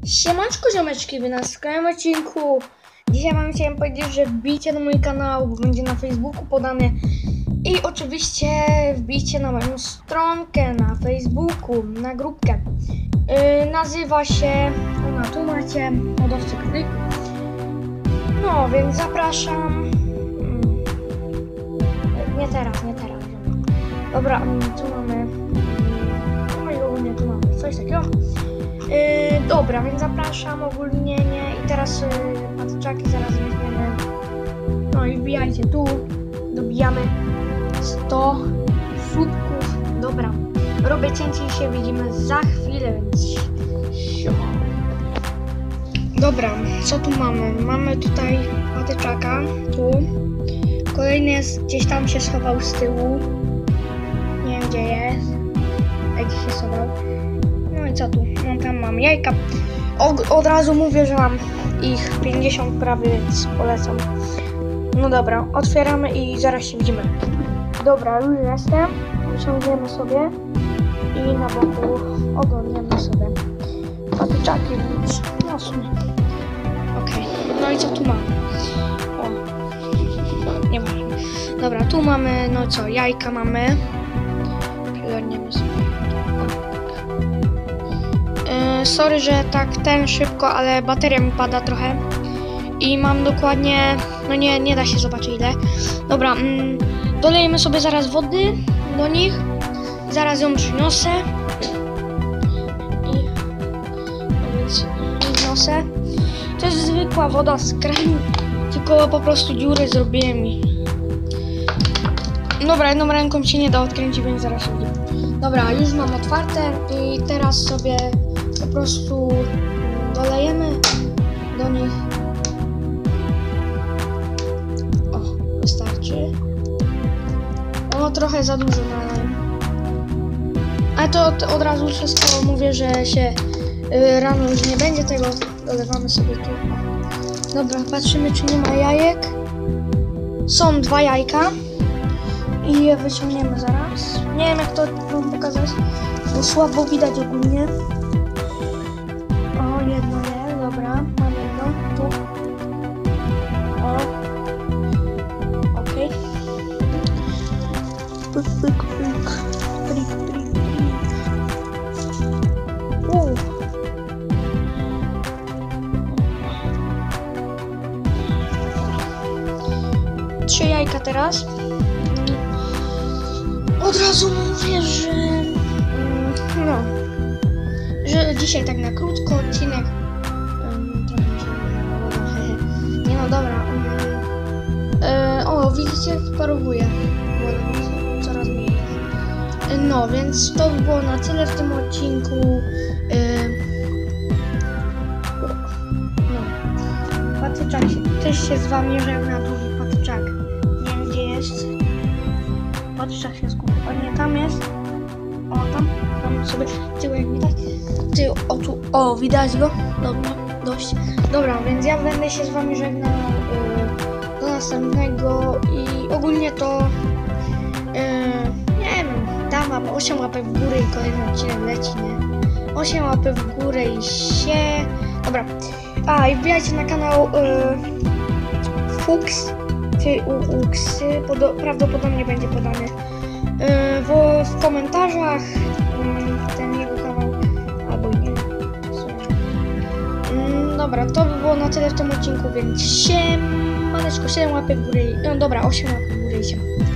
Siemanczko ziomeczki, wy na kolejnym odcinku. Dzisiaj wam chciałem powiedzieć, że wbijcie na mój kanał, bo będzie na Facebooku podany. I oczywiście wbijcie na moją stronkę na Facebooku, na grupkę. Nazywa się, tu macie, hodowcy królików. No, więc zapraszam. Nie teraz. Dobra, tu mamy, ogólnie tu mamy coś takiego. Dobra, więc zapraszam ogólnie, nie? I teraz patyczaki zaraz weźmiemy. No i wbijajcie tu, dobijamy 100 słupków. Dobra, robię cięcie i się widzimy za chwilę, więc siema. Dobra, co tu mamy? Mamy tutaj patyczaka, tu. Kolejny jest, gdzieś tam się schował z tyłu. Nie wiem gdzie jest. Gdzie się schował. No i co tu? No tam mam jajka. Od razu mówię, że mam ich 50 prawie, więc polecam. No dobra, otwieramy i zaraz się widzimy. Dobra, już jestem. Wyciągniemy sobie i na boku oglądamy sobie patyczaki, więc no w sumie. Okej, no i co tu mamy? O, nie ważne. Dobra, tu mamy, no co, jajka mamy. Przygarniemy sobie. Sorry, że tak szybko, ale bateria mi pada trochę i mam dokładnie, no nie da się zobaczyć ile. Dobra, dolejemy sobie zaraz wody do nich, zaraz ją przyniosę i no więc wniosę. To jest zwykła woda z kranu, tylko po prostu dziury zrobiłem i dobra, jedną ręką się nie da odkręcić, więc zaraz się widzimy. Dobra, już mam otwarte i teraz sobie po prostu dolejemy do nich. O, wystarczy. O, trochę za dużo nalałem. Ale to od razu wszystko mówię, że się rano już nie będzie tego. Dolewamy sobie tu. Dobra, patrzymy czy nie ma jajek. Są 2 jajka. I je wyciągniemy zaraz. Nie wiem jak to wam pokazać, bo słabo widać ogólnie. O, jedno jest, dobra, mam jedno, tu. O, okej. Pyk. Trzy jajka teraz. Od razu mówię, że że dzisiaj tak na krótko odcinek. Nie no dobra. O, widzicie, wparowuje woda, coraz mniej jest. No, więc to by było na tyle w tym odcinku. No, patyczak też się z wami żegna, duży patyczak. Nie wiem gdzie jest. Patyczak się skupił, a nie tam jest. O, tam sobie tyłek widać. O, widać go. Dobra, dość. Dobra, więc ja będę się z wami żegnał do następnego i ogólnie to nie wiem, dam wam 8 łapek w górę i kolejny odcinek leci, nie? 8 łapek w górę i się... Dobra. A, i wbijajcie na kanał Fuchs czy UX, prawdopodobnie będzie podany w komentarzach ten jego kanał, albo nie. Dobra, to by było na tyle w tym odcinku, więc siemaneczko, 7 łapek w górę, no dobra, 8 łapek w górę i siema.